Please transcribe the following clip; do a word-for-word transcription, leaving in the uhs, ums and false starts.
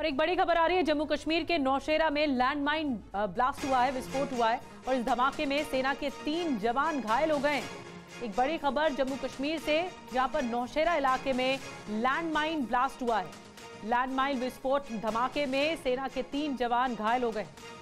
और एक बड़ी खबर आ रही है, जम्मू कश्मीर के नौशेरा में लैंडमाइन ब्लास्ट हुआ है, विस्फोट हुआ है और इस धमाके में सेना के तीन जवान घायल हो गए। एक बड़ी खबर जम्मू कश्मीर से, जहां पर नौशेरा इलाके में लैंडमाइन ब्लास्ट हुआ है। लैंडमाइन विस्फोट धमाके में सेना के तीन जवान घायल हो गए।